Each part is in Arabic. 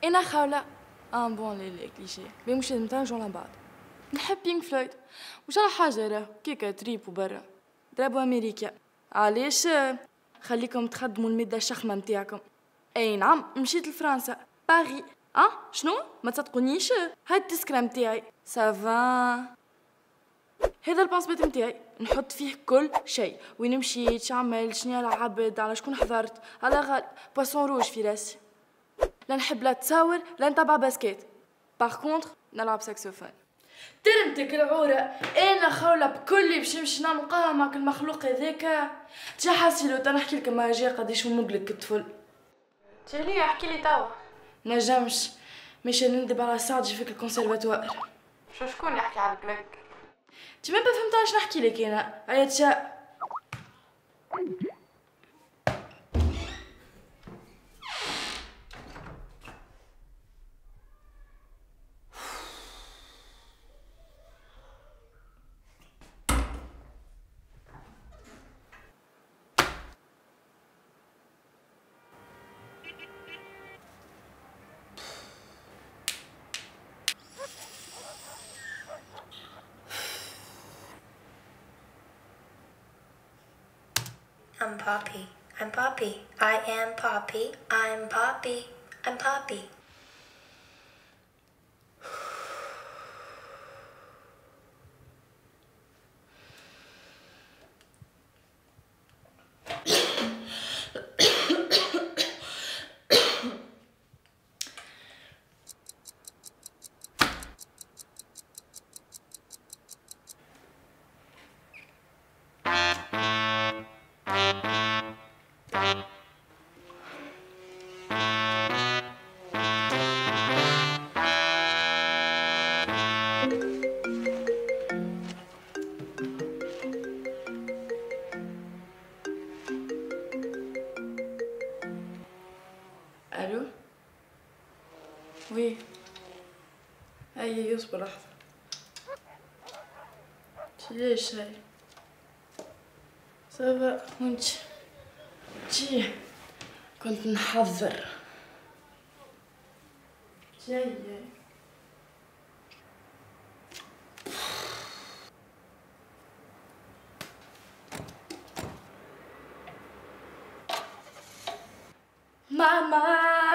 انا خاوله بون لي كليشيه بي مش لازم تنرجعوا لبعض. نحب بينك فلويد وش على حاجه راه كيكا تريب وبرا ضربوا امريكا. علاش خليكم تخدموا الماده الشخمه نتاعكم. اي نعم مشيت لفرنسا باري. شنو ما تصدقونيش؟ هاي التسكرة نتاعي سافا. هذا الباسبورت نتاعي نحط فيه كل شيء، وين مشيت شعملت شنيا العبد على شكون حضرت على غالب باسون روج في راسي. لا نحب لا تصور لا نتبع باسكيت. باغ كونتر نلعب ساكسوفون. ترمتك العورة انا خاولة بكلي باش نمشي نعمل قهوة مع كل مخلوق هذاك. تي حاسيلو تنحكي لك ما جا قداش مقلق الطفل. تالي احكي لي توا. نجمش مش ندب على ساعة فيك الكونسيرفاتوار. شكون يحكي على الكلاك؟ انت ما فهمتاش نحكي لك انا عيطشا. I'm Poppy. I'm Poppy. I am Poppy. I'm Poppy. I'm Poppy. الو وي هيا يصبر لحظة. ليش هاي سافا وانت جي كنت نحضر جاية. Mama,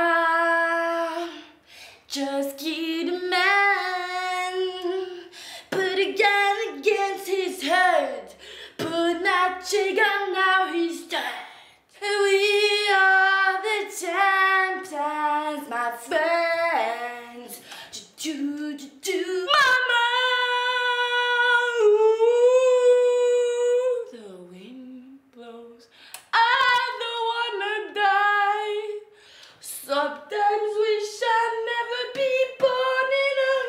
just get a man, put a gun against his head, put that trigger, now he's dead. We are the champions, my friends. Mama, ooh, the wind blows. I don't wanna die. Sometimes wish I'd never be born in a.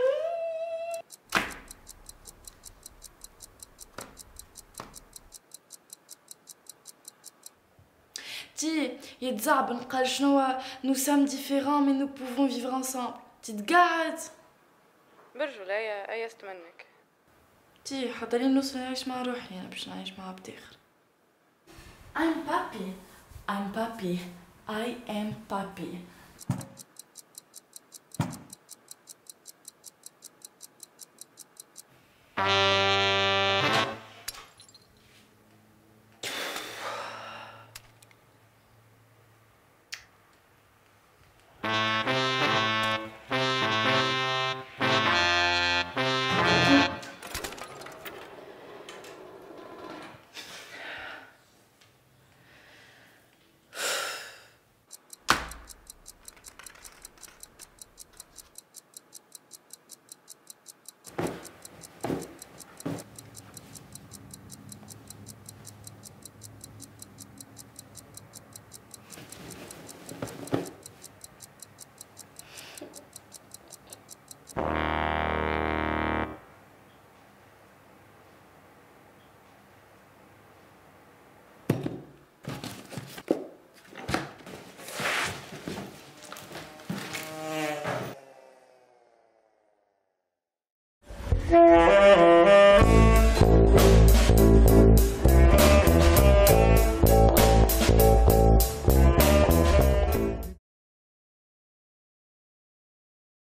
تي يتزعبن قال شنو nous sommes différents mais nous pouvons vivre ensemble. تتقعد برجو لا ايست منك. تي حتى لين نوصل نعيش مع روحي انا باش نعيش مع بتاخر. I'm Poppy. I'm Poppy. I am Poppy.